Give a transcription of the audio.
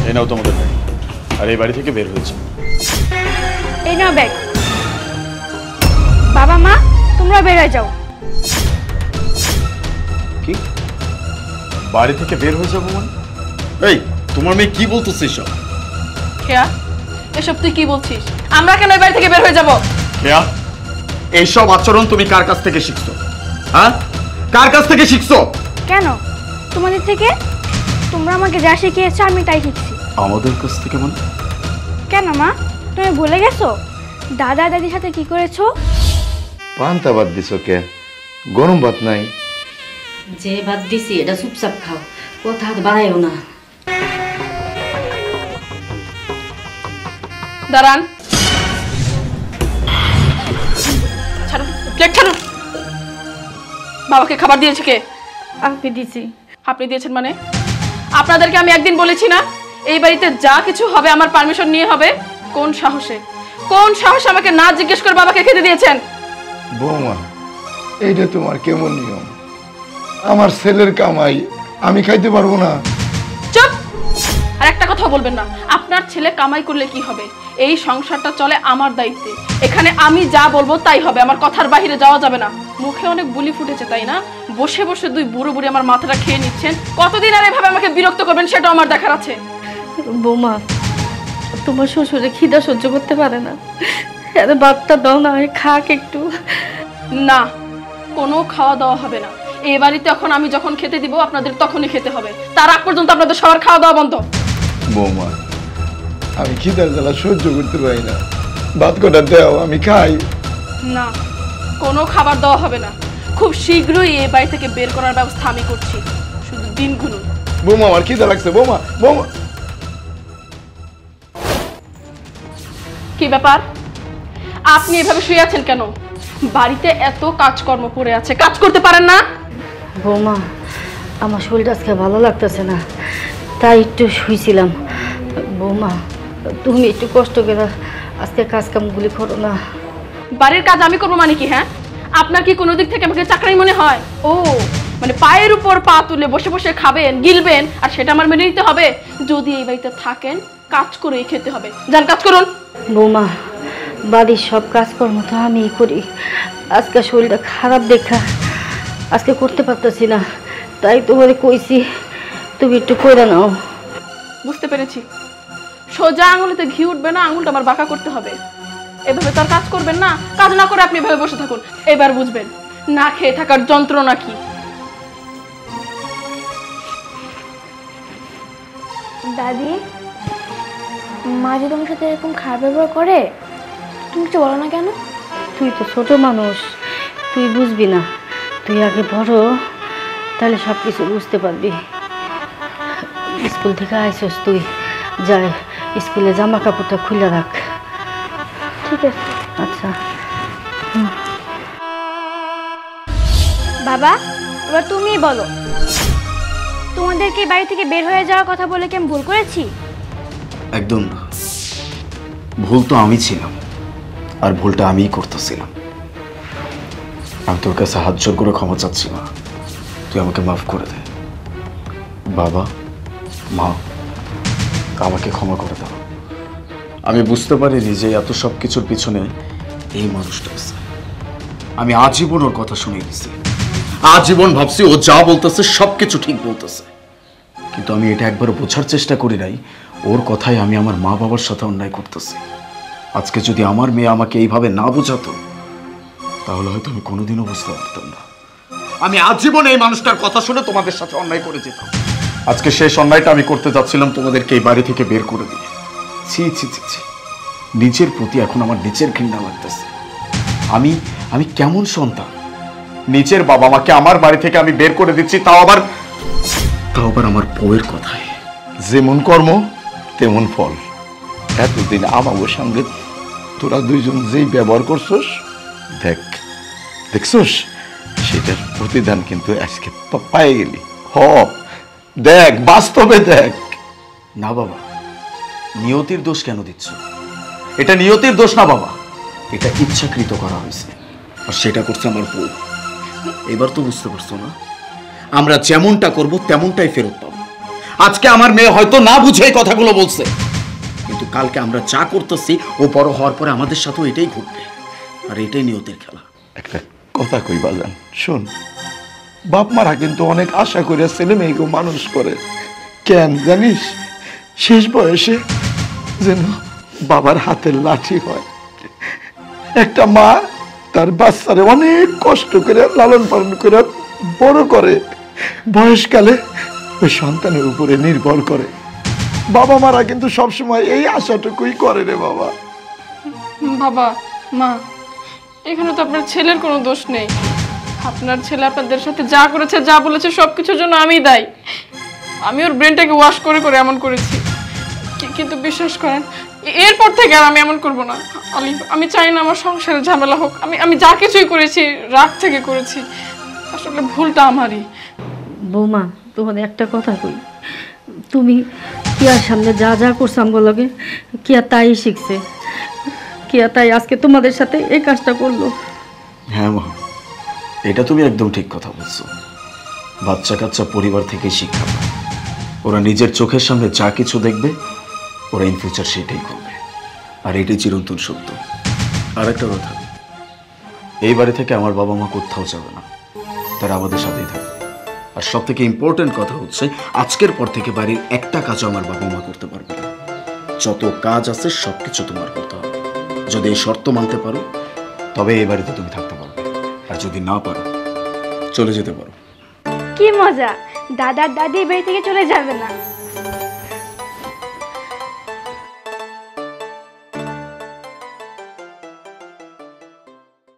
এই নাও তোমাদের ব্যাগ, আর এই বাড়ি থেকে বের হয়েছে। এই নাও ব্যাগ। বাবা মা তোমরা বের হয়ে যাও। কি বাড়ি থেকে বের হয়ে যাবো মানে? এই তোমার মেয়ে কি বলতেছে এসব? কেয়া, এসব তুই কি বলছিস? আমরা কেন এই বাড়ি থেকে বের হয়ে যাব? কেয়া, এইসব আচরণ তুমি কার কাছ থেকে শিখছো? হ্যাঁ, কার কাছ থেকে শিখছো? কেন তোমাদের থেকে? তোমরা আমাকে যা শিখিয়েছো আমি তাই শিখছি। আমাদের কাছ থেকে মানে? কেন মা, তুমি ভুলে গেছো দাদা দাদির সাথে কি করেছো? পান্তা ভাত দিছো কে? গরম ভাত নাই? যে ভাত দিছি এটা চুপচাপ খাও, কথা বাড়াইও না। দাঁড়ান, ছাড়ুন, প্লেট ছাড়ুন। বাবাকে খাবার দিয়েছে কে? আপনি দিছি। আপনি দিয়েছেন মানে? আপনাদেরকে আমি একদিন বলেছি না এই বাড়িতে যা কিছু হবে আমার পারমিশন নিয়ে হবে? কোন সাহসে, কোন সাহসে আমাকে না জিজ্ঞেস করে বাবাকে খেতে দিয়েছেন? বৌমা, এইটা তোমার কেমন নিয়ম? আমার ছেলের কামাই আমি খাইতে পারবো না? চুপ! আর একটা কথা বলবেন না। আপনার ছেলে কামাই করলে কি হবে? এই সংসারটা চলে আমার দায়িত্বে। এখানে আমি যা বলবো তাই হবে, আমার কথার বাইরে যাওয়া যাবে না। মুখে অনেক বুলি ফুটেছে তাই না? বসে বসে দুই বুড়ো বুড়ি আমার মাথাটা খেয়ে নিচ্ছেন। কতদিন আর এভাবে আমাকে বিরক্ত করবেন সেটাও আমার দেখার আছে। বৌমা, তোমার শ্বশুরে খিদা সহ্য করতে পারে না, আরে ভাতটা দাও না, খাক একটু। না, কোনো খাওয়া দাওয়া হবে না। এই বাড়িতে এখন আমি যখন খেতে দিব আপনাদের তখনই খেতে হবে। তার আগ পর্যন্ত আপনাদের সবার খাওয়া দাওয়া বন্ধ। বৌমা, আমি খিদার জ্বালা সহ্য করতে পারি না, ভাত কটা দাও আমি খাই। না, কোনো খাবার দেওয়া হবে না। খুব শীঘ্রই এই বাড়ি থেকে বের করার ব্যবস্থা আমি করছি, শুধু দিন গুনুন। বৌমা, আমার খিদা লাগছে। বৌমা, বৌমা। কি ব্যাপার, আপনি এভাবে শুয়ে আছেন কেন? বাড়িতে এত কাজকর্ম পড়ে আছে, কাজ করতে পারেন না? বৌমা, আমার শরীরটা আজকে ভালো লাগতেছে না, তাই একটু শুয়েছিলাম। বৌমা, তুমি একটু কষ্ট করে আজকে কাজ কামগুলি করো না। বাড়ির কাজ আমি করবো মানে কি? হ্যাঁ, আপনার কি কোনো দিক থেকে আমাকে চাকরানি মনে হয়? ও মানে পায়ের উপর পা তুলে বসে বসে খাবেন, গিলবেন, আর সেটা আমার মেনে নিতে হবে? যদি এই বাড়িতে থাকেন কাজ করেই খেতে হবে। যান কাজ করুন। বৌমা, বাড়ির সব কাজকর্ম তো আমিই করি, আজকে শরীরটা খারাপ দেখা আজকে করতে পারতেছি না, তাই তোমারে কইছি তুমি একটু করে নাও। বুঝতে পেরেছি, সোজা আঙুলেতে ঘি উঠবে না, আঙুলটা আমার বাঁকা করতে হবে। এভাবে তো আর কাজ করবেন না, কাজ না করে আপনি এভাবে বসে থাকুন, এবার বুঝবেন না খেয়ে থাকার যন্ত্রণা কি। দাদি, মা যে তোমার সাথে এরকম খারাপ ব্যবহার করে তুমি কিছু বলো না কেন? তুই তো ছোট মানুষ, তুই বুঝবি না, তুই আগে বড়, তাহলে সব কিছু বুঝতে পারবি। স্কুল থেকে আইসস তুই, যাই স্কুলে জামা কাপড়টা খুলে রাখ। ঠিক আছে। আচ্ছা। বাবা, এবার তুমি বলো, তোমাদেরকে এই বাড়ি থেকে বের হয়ে যাওয়ার কথা বলে কি আমি ভুল করেছি? একদম না, ভুল তো আমি ছিলাম, আর ভুলটা আমিই করতেছিলাম। আমি তোর কাছে হাত জোর করে ক্ষমা চাচ্ছি না, তুই আমাকে মাফ করে দে। বাবা মা, আমাকে ক্ষমা করে দাও। আমি বুঝতে পারিনি যে এত সব কিছুর পিছনে এই মানুষটা আছে। আমি আজীবন ওর কথা শুনে গেছি, আজীবন ভাবছি ও যা বলতেছে সবকিছু ঠিক বলতেছে, কিন্তু আমি এটা একবার বোঝার চেষ্টা করি নাই ওর কথায় আমি আমার মা বাবার সাথে অন্যায় করতেছি। আজকে যদি আমার মেয়ে আমাকে এইভাবে না বোঝাতো তাহলে হয়তো আমি কোনোদিনও বুঝতে পারতাম না। আমি আজীবন এই মানুষটার কথা শুনে তোমাদের সাথে অন্যায় করে যেতাম। আজকে শেষ অন্যায়টা আমি করতে যাচ্ছিলাম তোমাদেরকে এই বাড়ি থেকে বের করে দিয়ে। ছি ছি ছি ছি, নিজের প্রতি এখন আমার নিচের ঘৃণা লাগতেছে। আমি আমি কেমন সন্তান, নিজের বাবা মাকে আমার বাড়ি থেকে আমি বের করে দিচ্ছি, তাও আবার আমার বউয়ের কথায়। যেমন কর্ম তেমন ফল। এতদিন আমার সঙ্গে তোরা দুইজন যেই ব্যবহার করছস, দেখছস, সেটার প্রতিদান কিন্তু আজকে পায়ে গেলি। দেখ, বাস্তবে দেখ। না বাবা, নিয়তির দোষ কেন দিচ্ছ? এটা নিয়তির দোষ না বাবা, এটা ইচ্ছাকৃত করা হয়েছে, আর সেটা করছে আমার বউ। এবার তো বুঝতে পারছো না, আমরা যেমনটা করব তেমনটাই ফেরত পাবো। আজকে আমার মেয়ে হয়তো না বুঝে এই কথাগুলো বলছে, কিন্তু কালকে আমরা যা করতেছি ও বড় হওয়ার পরে আমাদের সাথেও এটাই ঘটবে, আর এটাই নিয়তির খেলা। একটা কথা কই বাজান, শোন, বাপ মারা কিন্তু অনেক আশা করে ছেলে মেয়েকে মানুষ করে, কেন জানিস? শেষ বয়সে যেন বাবার হাতের লাঠি হয়। একটা মা তার বাচ্চারে অনেক কষ্ট করে লালন পালন করে বড় করে, বয়সকালে ওই সন্তানের উপরে নির্ভর করে। বাবা মারা কিন্তু সবসময় এই আশাটুকুই করে রে বাবা। বাবা মা, এখানে তো আপনার ছেলের কোনো দোষ নেই। আপনার ছেলে আপনাদের সাথে যা করেছে, যা বলেছে, সবকিছুর জন্য আমি দায়ী। আমি ওর ব্রেনটাকে ওয়াশ করে করে এমন করেছি, কিন্তু বিশ্বাস করেন এরপর থেকে আর আমি এমন করব না। আলিফ, আমি চাই না আমার সংসারে ঝামেলা হোক। আমি যা কিছুই করেছি রাগ থেকে করেছি, আসলে ভুলটা আমারই। বৌমা, তোমাদের একটা কথা কই, তুমি কিয়ার সামনে যা যা করছো আমগো লগে, কিয়া তাই শিখছে, কিয়া তাই আজকে তোমাদের সাথে এই কাজটা করলো। হ্যাঁ মা, এটা তুমি একদম ঠিক কথা বলছো। বাচ্চা কাচ্চা পরিবার থেকে শিক্ষা পায়, ওরা নিজের চোখের সামনে যা কিছু দেখবে ওরা ইন ফিউচার সেটাই করবে, আর এটাই চিরন্তন সত্য। আর একটা কথা, এই বাড়ি থেকে আমার বাবা মা কোথাও যাবে না, তারা আমাদের সাথেই থাকবে। আর সব থেকে ইম্পর্টেন্ট কথা হচ্ছে, আজকের পর থেকে বাড়ির একটা কাজও আমার বাবা মা করতে পারবে না। যত কাজ আছে সব কিছু তোমার করতে হবে। যদি এই শর্ত মানতে পারো তবে এই বাড়িতে তুমি থাকতে পারবে, আর যদি না পারো চলে যেতে পারো। কি মজা, দাদার দাদি এই বাড়ি থেকে চলে যাবে না।